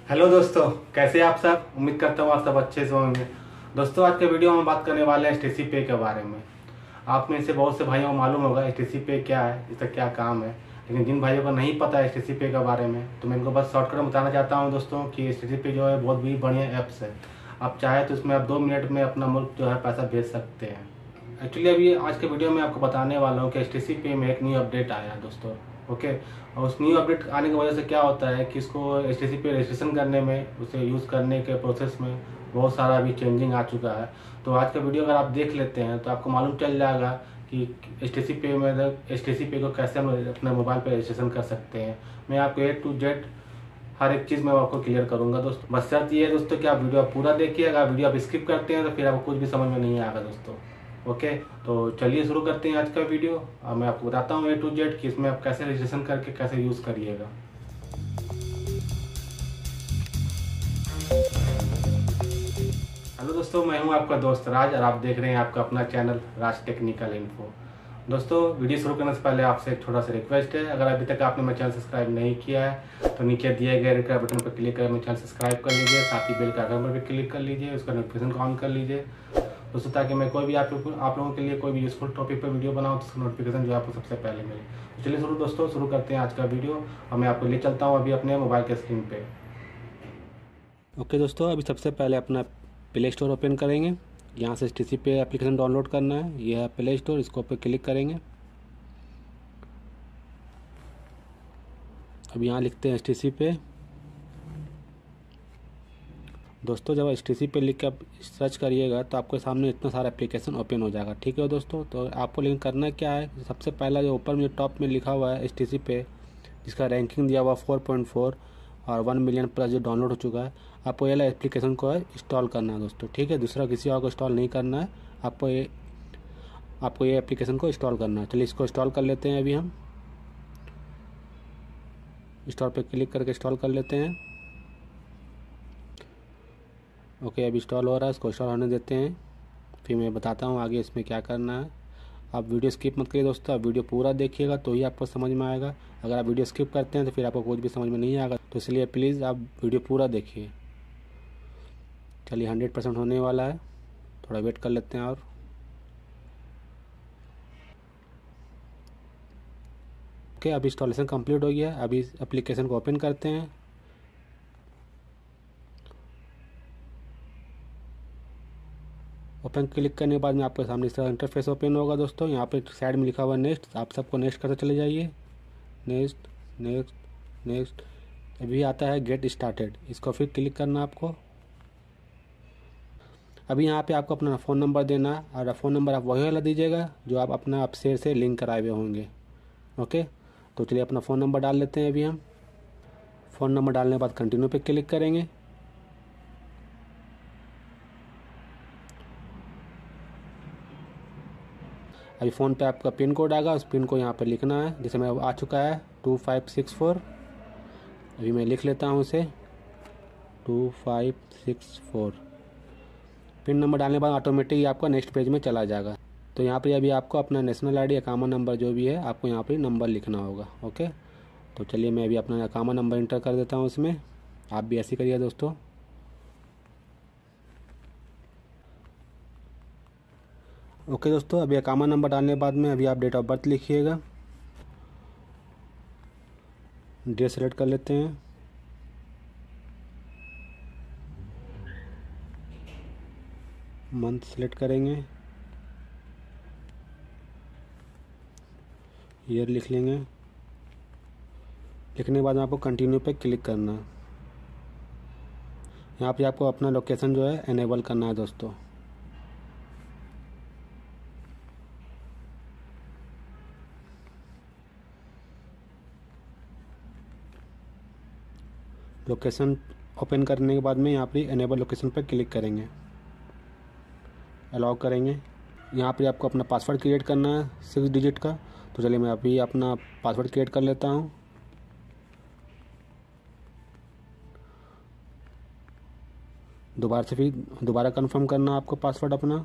Hello दोस्तों, कैसे हैं आप सब। उम्मीद करता हूँ आप सब अच्छे से होंगे। दोस्तों, आज के वीडियो में बात करने वाले हैं एचटीसी पे के बारे में। आप में से बहुत से भाइयों को मालूम होगा एचटीसी पे क्या है, इसका क्या काम है। लेकिन जिन भाइयों को नहीं पता है एचटीसी पे के बारे में, तो मैं इनको बस शॉर्टकट में बताना चाहता हूँ दोस्तों कि एचटीसी पे जो है बहुत भी बढ़िया ऐप्स है। आप चाहे तो इसमें आप 2 मिनट में अपना मुल्क जो है पैसा भेज सकते हैं। एक्चुअली अभी आज के वीडियो में आपको बताने वाला हूँ कि एचटीसी पे में एक न्यू अपडेट आया है दोस्तों। ओके, और उस न्यू अपडेट आने की वजह से क्या होता है कि इसको एचटीसी पे रजिस्ट्रेशन करने में, उसे यूज़ करने के प्रोसेस में बहुत सारा अभी चेंजिंग आ चुका है। तो आज का वीडियो अगर आप देख लेते हैं तो आपको मालूम चल जाएगा कि एचटीसी पे में एचटीसी पे को कैसे हम अपने मोबाइल पे रजिस्ट्रेशन कर सकते हैं। मैं आपको A to Z हर एक चीज़ मैं आपको क्लियर करूंगा दोस्तों। बस शर्त ये है दोस्तों कि आप वीडियो पूरा देखिए। अगर वीडियो आप स्किप करते हैं तो फिर आपको कुछ भी समझ में नहीं आएगा दोस्तों। ओके, तो चलिए शुरू करते हैं आज का वीडियो। मैं आपको बताता हूँ A to Z कि इसमें आप कैसे रजिस्ट्रेशन करके कैसे यूज़ करिएगा। हेलो दोस्तों, मैं हूं आपका दोस्त राज और आप देख रहे हैं आपका अपना चैनल राज टेक्निकल इन्फो। दोस्तों, वीडियो शुरू करने से पहले आपसे एक छोटा सा रिक्वेस्ट है। अगर अभी तक आपने मेरा चैनल सब्सक्राइब नहीं किया है तो नीचे दिए गए रेड कलर बटन पर क्लिक कर मेरे चैनल सब्सक्राइब कर लीजिए। साथ ही बेल का आइकन पर भी क्लिक कर लीजिए, उसका नोटिफिकेशन को ऑन कर लीजिए दोस्तों, ताकि मैं कोई भी आप लोगों के लिए कोई भी यूजफुल टॉपिक पर वीडियो बनाऊँ तो उसका नोटिफिकेशन जो आपको सबसे पहले मिले। तो चलिए दोस्तों शुरू करते हैं आज का वीडियो और मैं आपको ले चलता हूँ अभी अपने मोबाइल के स्क्रीन पे। ओके दोस्तों, अभी सबसे पहले अपना प्ले स्टोर ओपन करेंगे। यहाँ से एचटीसी पे एप्लीकेशन डाउनलोड करना है। यह है प्ले स्टोर, इसको पे क्लिक करेंगे। अब यहाँ लिखते हैं एचटीसी पे। दोस्तों, जब एचटीसी पे लिख के आप सर्च करिएगा तो आपके सामने इतना सारा एप्लीकेशन ओपन हो जाएगा। ठीक है दोस्तों, तो आपको लेकिन करना क्या है, सबसे पहला जो ऊपर में टॉप में लिखा हुआ है एचटीसी पे, जिसका रैंकिंग दिया हुआ 4.4 और 1 मिलियन प्लस जो डाउनलोड हो चुका है, आपको ये वाला एप्लीकेशन को इंस्टॉल करना है दोस्तों। ठीक है, दूसरा किसी और को इंस्टॉल नहीं करना है, आपको ये एप्लीकेशन को इंस्टॉल करना है। चलिए इसको इंस्टॉल कर लेते हैं। अभी हम इंस्टॉल पे क्लिक करके इंस्टॉल कर लेते हैं। ओके, अभी इंस्टॉल हो रहा है, इसको इंस्टॉल होने देते हैं, फिर मैं बताता हूँ आगे इसमें क्या करना है। आप वीडियो स्किप मत करिए दोस्तों, आप वीडियो पूरा देखिएगा तो ही आपको समझ में आएगा। अगर आप वीडियो स्किप करते हैं तो फिर आपको कुछ भी समझ में नहीं आएगा, तो इसलिए प्लीज़ आप वीडियो पूरा देखिए। चलिए 100% होने वाला है, थोड़ा वेट कर लेते हैं। और ओके, अभी इंस्टॉलेशन कंप्लीट हो गया है। अभी इस एप्लीकेशन को ओपन करते हैं। ओपन क्लिक करने के बाद में आपके सामने इस तरह इंटरफेस ओपन होगा दोस्तों। यहाँ पे साइड में लिखा हुआ है नेक्स्ट, आप सबको नेक्स्ट करते चले जाइए। Next next next. अभी आता है गेट स्टार्टेड, इसको फिर क्लिक करना आपको। अभी यहाँ पे आपको अपना फ़ोन नंबर देना है और फ़ोन नंबर आप वही वाला दीजिएगा जो आप अपना आप शेयर से लिंक कराए हुए होंगे। ओके, तो चलिए अपना फ़ोन नंबर डाल लेते हैं। अभी हम फ़ोन नंबर डालने के बाद कंटिन्यू पे क्लिक करेंगे। अभी फ़ोन पे आपका पिन कोड आएगा, उस पिन को यहाँ पे लिखना है। जैसे मैं आ चुका है 2564, अभी मैं लिख लेता हूँ उसे 2564। पिन नंबर डालने के बाद ऑटोमेटिक आपका नेक्स्ट पेज में चला जाएगा। तो यहाँ पे अभी आपको अपना नेशनल आईडी या कामा नंबर जो भी है आपको यहाँ पे नंबर लिखना होगा। ओके, तो चलिए मैं अभी अपना कामा नंबर इंटर कर देता हूँ इसमें। आप भी ऐसे करिए दोस्तों। ओके दोस्तों, अभी कामा नंबर डालने के बाद में अभी आप डेट ऑफ बर्थ लिखिएगा। डेट सेलेक्ट कर लेते हैं। मंथ सेलेक्ट करेंगे। ईयर लिख लेंगे। लिखने के बाद आपको कंटिन्यू पे क्लिक करना है। यहाँ पे आपको अपना लोकेशन जो है एनेबल करना है दोस्तों। लोकेशन ओपन करने के बाद में यहाँ पे एनेबल लोकेशन पर क्लिक करेंगे, अलाउ करेंगे। यहाँ पे आपको अपना पासवर्ड क्रिएट करना है 6 डिजिट का। तो चलिए मैं अभी अपना पासवर्ड क्रिएट कर लेता हूँ। दोबारा कंफर्म करना है आपको पासवर्ड अपना।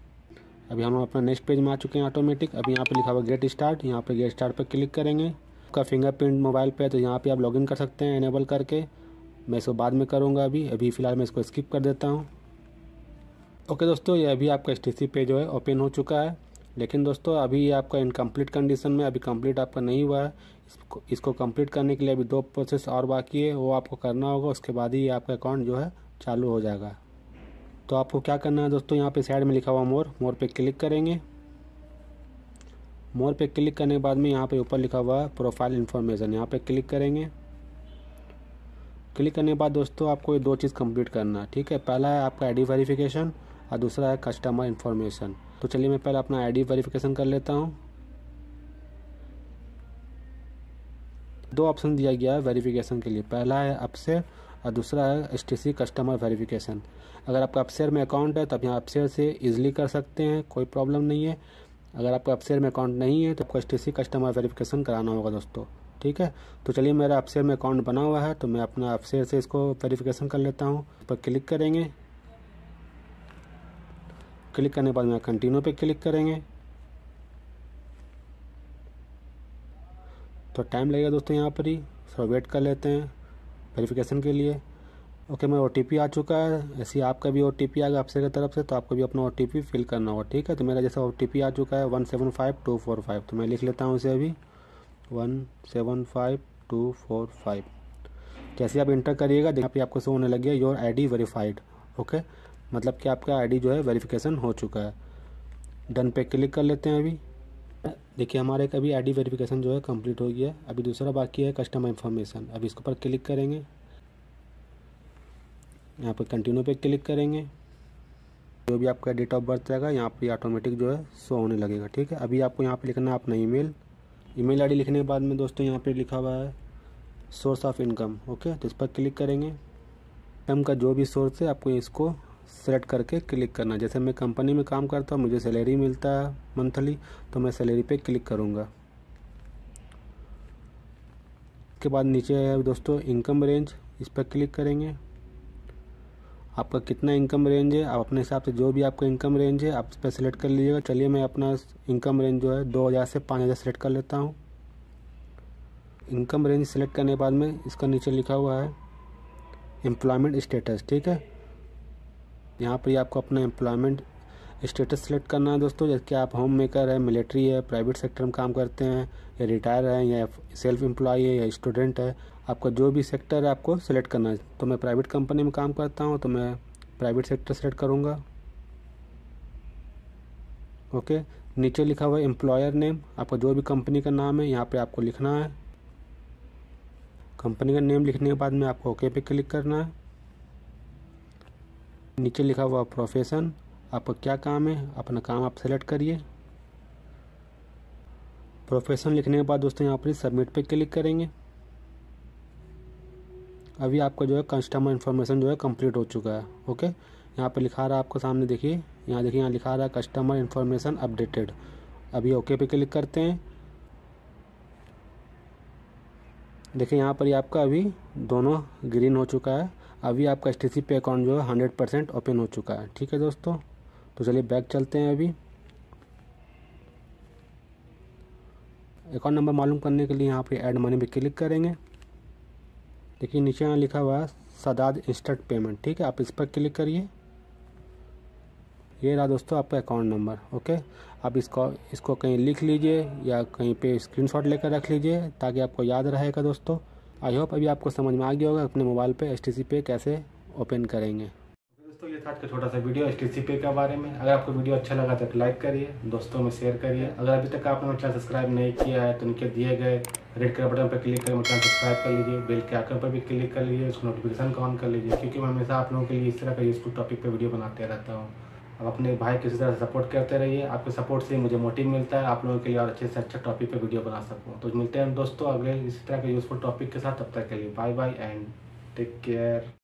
अभी हम अपना नेक्स्ट पेज में आ चुके हैं ऑटोमेटिक। अभी यहाँ पे लिखा हुआ गेट स्टार्ट, यहाँ पे गेट स्टार्ट पर क्लिक करेंगे। आपका फिंगरप्रिंट मोबाइल पे है तो यहाँ पे आप लॉगिन कर सकते हैं इनेबल करके। मैं इसको बाद में करूँगा, अभी फ़िलहाल मैं इसको स्किप कर देता हूँ। ओके दोस्तों, ये अभी आपका HTC पे जो है ओपन हो चुका है, लेकिन दोस्तों अभी ये आपका इनकम्प्लीट कंडीशन में, अभी कंप्लीट आपका नहीं हुआ है। इसको कंप्लीट करने के लिए अभी 2 प्रोसेस और बाकी है, वो आपको करना होगा। उसके बाद ही ये आपका अकाउंट जो है चालू हो जाएगा। तो आपको क्या करना है दोस्तों, यहाँ पे साइड में लिखा हुआ मोर पे क्लिक करेंगे। मोर पे क्लिक करने के बाद में यहाँ पे ऊपर लिखा हुआ है प्रोफाइल इन्फॉर्मेशन, यहाँ पे क्लिक करेंगे। क्लिक करने के बाद दोस्तों आपको ये 2 चीज़ कंप्लीट करना है, ठीक है। पहला है आपका ID वेरिफिकेशन और दूसरा है कस्टमर इन्फॉर्मेशन। तो चलिए मैं पहले अपना ID वेरिफिकेशन कर लेता हूँ। 2 ऑप्शन दिया गया है वेरिफिकेशन के लिए, पहला है अपसेयर और दूसरा है HTC कस्टमर वेरिफिकेशन। अगर आपका अपसेयर में अकाउंट है तो आप यहाँ अपसेयर से ईजिली कर सकते हैं, कोई प्रॉब्लम नहीं है। अगर आपका अपसेयर में अकाउंट नहीं है तो आपको HTC कस्टमर वेरिफिकेशन कराना होगा दोस्तों, ठीक है। तो चलिए मेरा अपसेयर में अकाउंट बना हुआ है तो मैं अपना अपसेयर से इसको वेरिफिकेशन कर लेता हूँ। इस पर क्लिक करेंगे। क्लिक करने के बाद में कंटिन्यू पे क्लिक करेंगे। तो टाइम लगेगा दोस्तों, यहाँ पर ही थोड़ा वेट कर लेते हैं वेरिफिकेशन के लिए। ओके, मेरा OTP आ चुका है। ऐसे ही आपका भी OTP आएगा आपसे की तरफ से, तो आपको भी अपना OTP फिल करना होगा, ठीक है। तो मेरा जैसा OTP आ चुका है 175245, तो मैं लिख लेता हूँ इसे अभी 175245। जैसे आप इंटर करिएगा यहाँ पे आपको शो होने लगे योर ID वेरीफाइड। ओके, मतलब कि आपका ID जो है वेरिफिकेशन हो चुका है। डन पे क्लिक कर लेते हैं। अभी देखिए हमारे अभी ID वेरिफिकेशन जो है कंप्लीट हो गया। अभी दूसरा बाकी है कस्टमर इन्फॉर्मेशन। अभी इसके ऊपर क्लिक करेंगे, यहाँ पर कंटिन्यू पे क्लिक करेंगे। जो भी आपका डेट ऑफ बर्थ रहेगा यहाँ पे ऑटोमेटिक जो है शो होने लगेगा, ठीक है। अभी आपको यहाँ पे लिखना है अपना ईमेल ID लिखने के बाद में दोस्तों यहाँ पे लिखा हुआ है सोर्स ऑफ इनकम। ओके, तो इस पर क्लिक करेंगे। इनकम का जो भी सोर्स है आपको इसको सेलेक्ट करके क्लिक करना है। जैसे मैं कंपनी में काम करता हूँ, मुझे सैलरी मिलता है मंथली, तो मैं सैलरी पे क्लिक करूँगा। उसके बाद नीचे है दोस्तों इनकम रेंज, इस पर क्लिक करेंगे। आपका कितना इनकम रेंज है, आप अपने हिसाब से जो भी आपका इनकम रेंज है आप इस पर सेलेक्ट कर लीजिएगा। चलिए मैं अपना इनकम रेंज जो है 2000 से 5000 सेलेक्ट कर लेता हूँ। इनकम रेंज सेलेक्ट करने के बाद में इसका नीचे लिखा हुआ है एम्प्लॉयमेंट स्टेटस, ठीक है। यहाँ पर आपको अपना एम्प्लॉयमेंट स्टेटस सेलेक्ट करना है दोस्तों। जैसे कि आप होम मेकर है, मिलिट्री है, प्राइवेट सेक्टर में काम करते हैं, या रिटायर है, या सेल्फ एम्प्लॉय है, या स्टूडेंट है। आपका जो भी सेक्टर है आपको सेलेक्ट करना है। तो मैं प्राइवेट कंपनी में काम करता हूँ तो मैं प्राइवेट सेक्टर सेलेक्ट करूँगा। ओके, नीचे लिखा हुआ है एम्प्लॉयर नेम, आपका जो भी कंपनी का नाम है यहाँ पे आपको लिखना है। कंपनी का नेम लिखने के बाद में आपको ओके पे क्लिक करना है। नीचे लिखा हुआ प्रोफेशन, आपका क्या काम है, अपना काम आप सेलेक्ट करिए। प्रोफेशन लिखने के बाद दोस्तों यहाँ पर सबमिट पे क्लिक करेंगे। अभी आपका जो है कस्टमर इन्फॉर्मेशन जो है कंप्लीट हो चुका है। ओके, यहाँ पे लिखा रहा है आपको सामने, देखिए यहाँ लिखा रहा है कस्टमर इन्फॉर्मेशन अपडेटेड। अभी ओके पे क्लिक करते हैं। देखिए यहाँ पर आपका अभी दोनों ग्रीन हो चुका है। अभी आपका HTC पे अकाउंट जो है 100% ओपन हो चुका है, ठीक है दोस्तों। तो चलिए बैक चलते हैं। अभी अकाउंट नंबर मालूम करने के लिए यहाँ पे ऐड मनी पे क्लिक करेंगे। देखिए नीचे यहाँ लिखा हुआ है सदाद इंस्टेंट पेमेंट, ठीक है। आप इस पर क्लिक करिए। ये रहा दोस्तों आपका अकाउंट नंबर। ओके, आप इसको कहीं लिख लीजिए या कहीं पे स्क्रीनशॉट लेकर रख लीजिए ताकि आपको याद रहेगा दोस्तों। आई होप अभी आपको समझ में आ गया होगा अपने मोबाइल पे HTC पे कैसे ओपन करेंगे। दोस्तों ये था आज का छोटा सा वीडियो HTC पे के बारे में। अगर आपको वीडियो अच्छा लगा तो लाइक करिए, दोस्तों में शेयर करिए। अगर अभी तक आपने मेरा चैनल सब्सक्राइब नहीं किया है तो नीचे दिए गए रेड कलर बटन पर क्लिक करके मेरा चैनल सब्सक्राइब कर लीजिए। बेल के आइकन पर भी क्लिक कर लीजिए, उसको नोटिफिकेशन को ऑन कर लीजिए, क्योंकि मैं हमेशा आप लोगों के लिए इस तरह का यूजफुल टॉपिक पर वीडियो बनाते रहता हूँ। अब अपने भाई किसी तरह सपोर्ट करते रहिए, आपके सपोर्ट से मुझे मोटिव मिलता है आप लोगों के लिए और अच्छे से अच्छा टॉपिक पे वीडियो बना सकूँ। तो मिलते हैं दोस्तों अगले इसी तरह के यूजफुल टॉपिक के साथ। तब तक के लिए bye bye and take care.